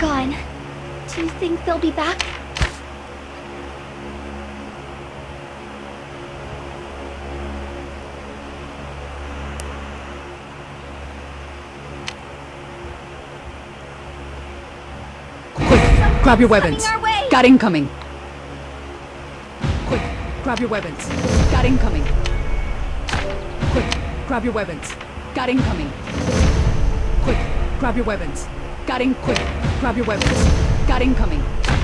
gone. Do you think they'll be back? Quick, grab your weapons. Coming our way. Got incoming. Quick, grab your weapons. Got incoming. Quick, grab your weapons. Got incoming. Quick, grab your weapons. Got in. Quick, grab your weapons. Got incoming.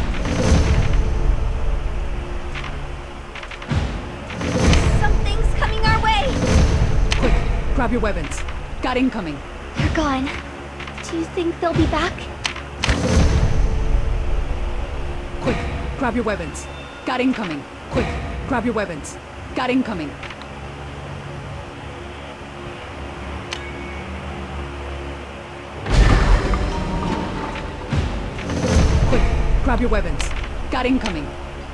Something's coming our way. Quick, grab your weapons. Got incoming. They're gone. Do you think they'll be back? Quick, grab your weapons. Got incoming. Quick, grab your weapons. Got incoming. Quick, grab your weapons. Got incoming.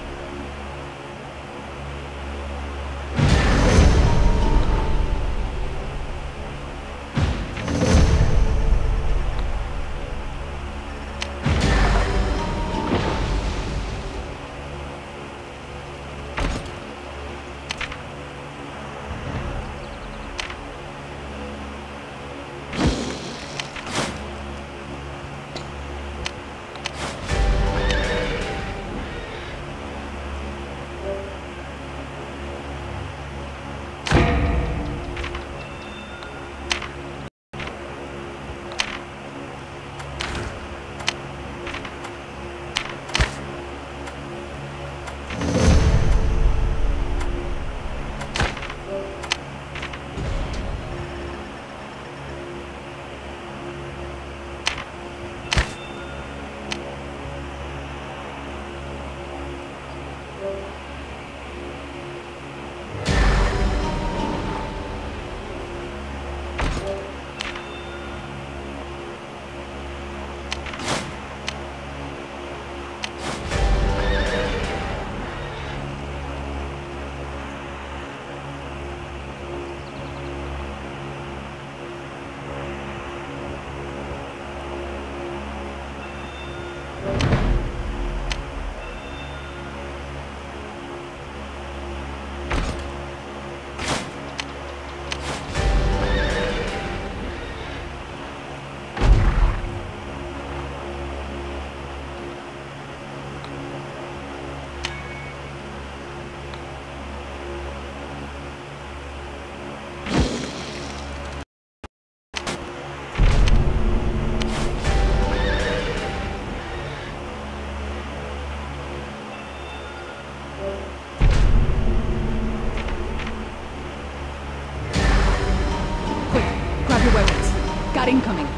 Got incoming.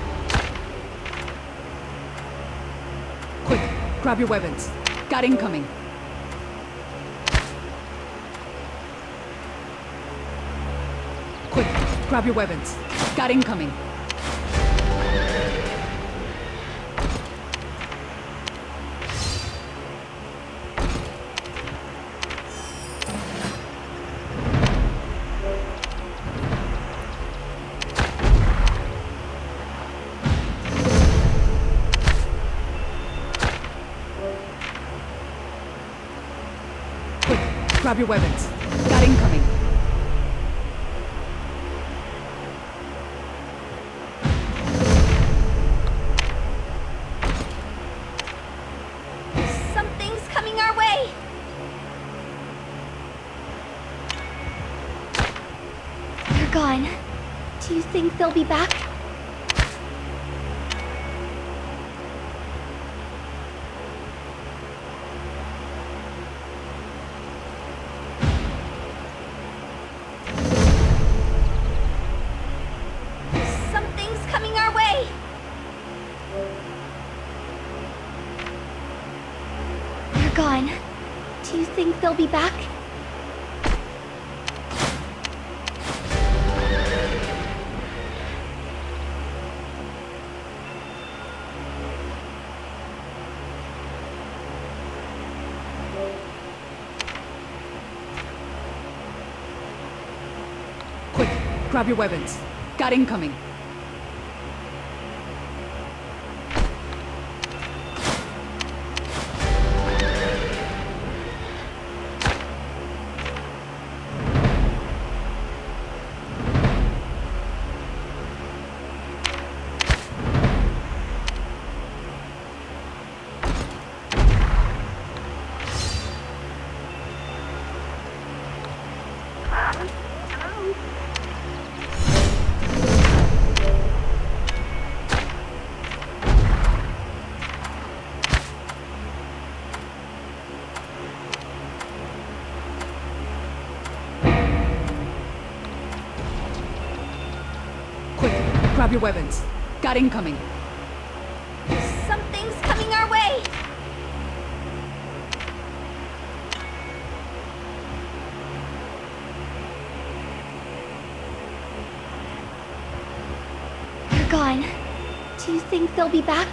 Quick, grab your weapons. Got incoming. Quick, grab your weapons. Got incoming. Grab your weapons. Got incoming. Something's coming our way. They're gone. Do you think they'll be back? Gone. Do you think they'll be back? Quick, grab your weapons. Got incoming. grab your weapons. Got incoming. Something's coming our way! They're gone. Do you think they'll be back?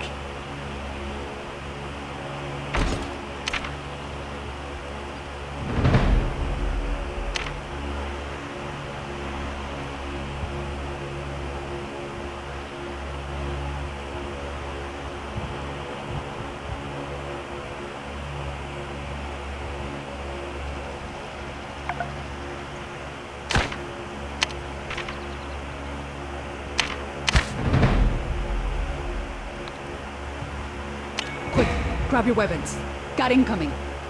Quick, grab your weapons. Got incoming.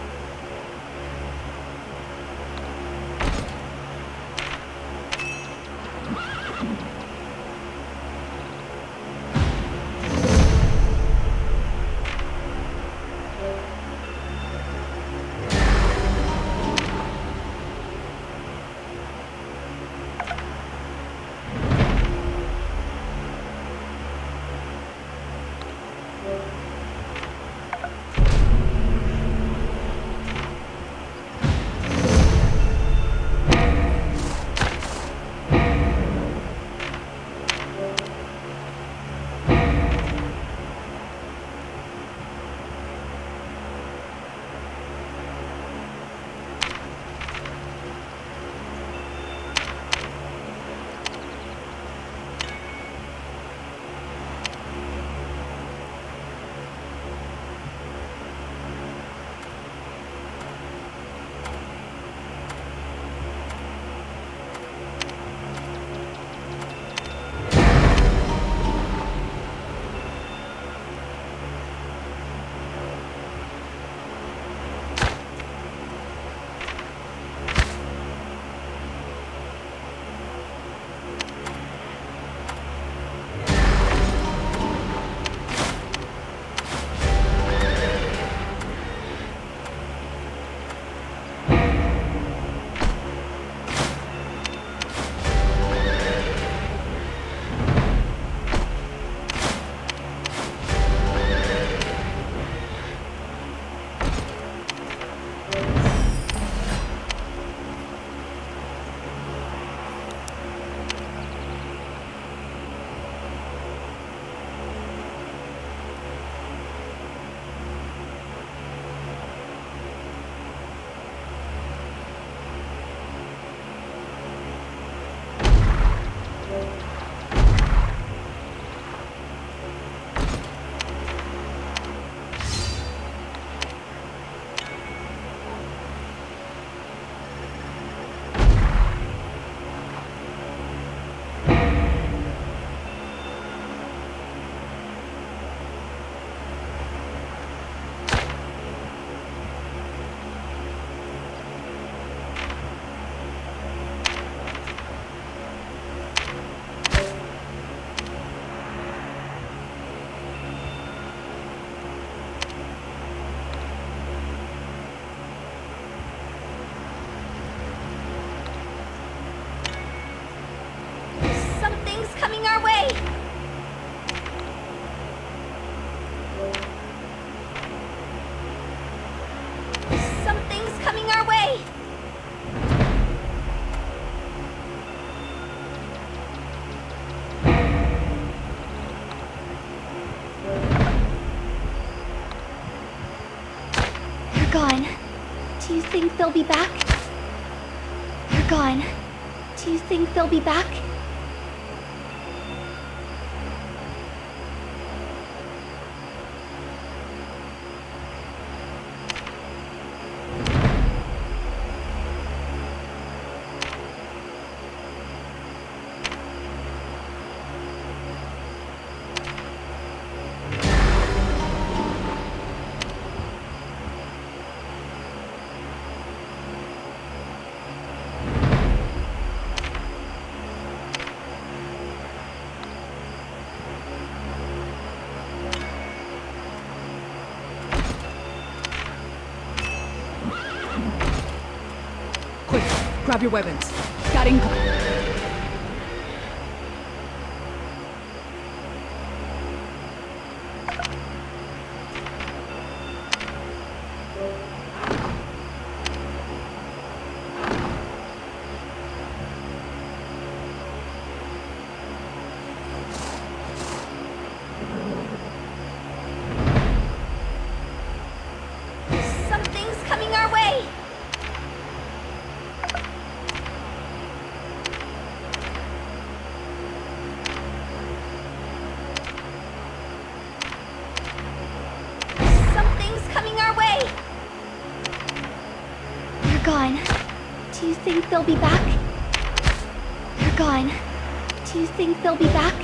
Gone. Do you think they'll be back? They're gone. Do you think they'll be back? Grab your weapons. Got incoming. Something's coming our way! Something's coming our way! They're gone. Do you think they'll be back? They're gone. Do you think they'll be back?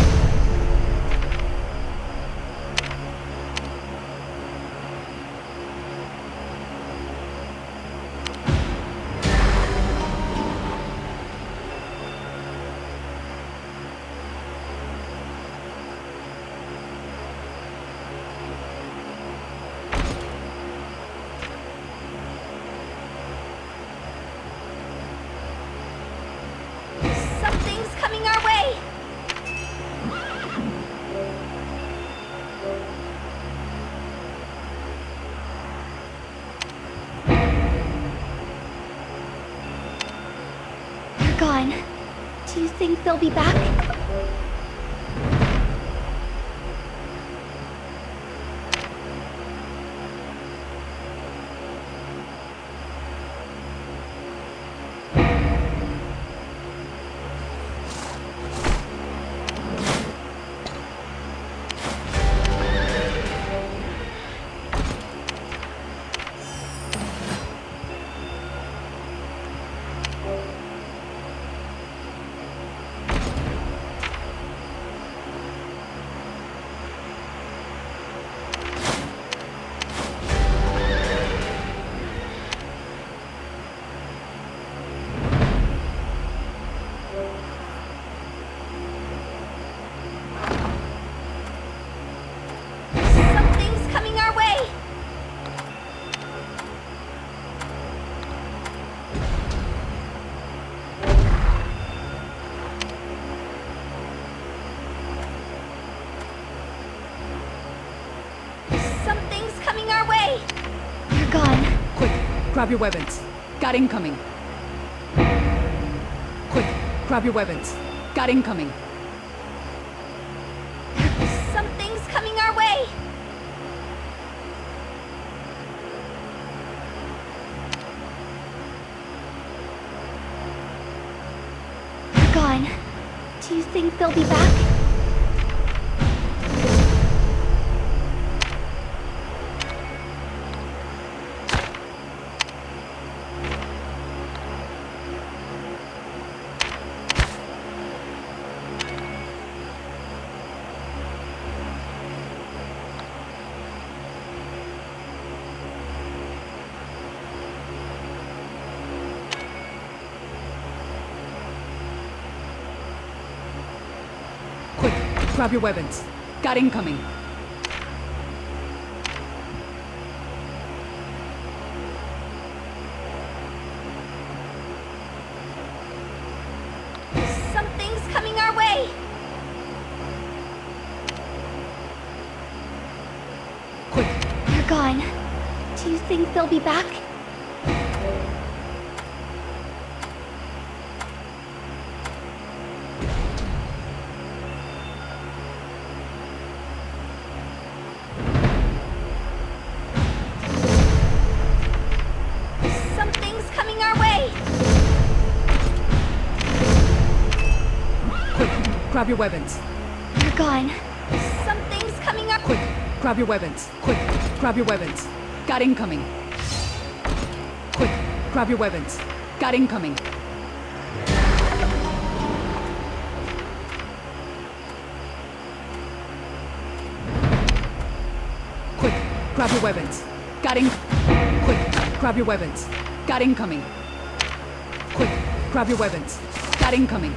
Something's coming our way! They're gone. Do you think they'll be back? Something's coming our way! Something's coming our way! They're gone. Quick, grab your weapons. Got incoming. Quick, grab your weapons. Got incoming. Something's coming our way! They're gone. Do you think they'll be back? Quick, grab your weapons. Got incoming. Something's coming our way! Quick, They're gone. Do you think they'll be back? Something's coming our way! quick, grab your weapons. They're gone. Something's coming up. Quick, grab your weapons. Quick, grab your weapons. Got incoming. Quick, grab your weapons. Got incoming. Quick, grab your weapons. Got in. Quick, grab your weapons. Got incoming. Quick, grab your weapons. Got incoming.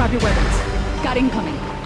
grab your weapons. Got incoming.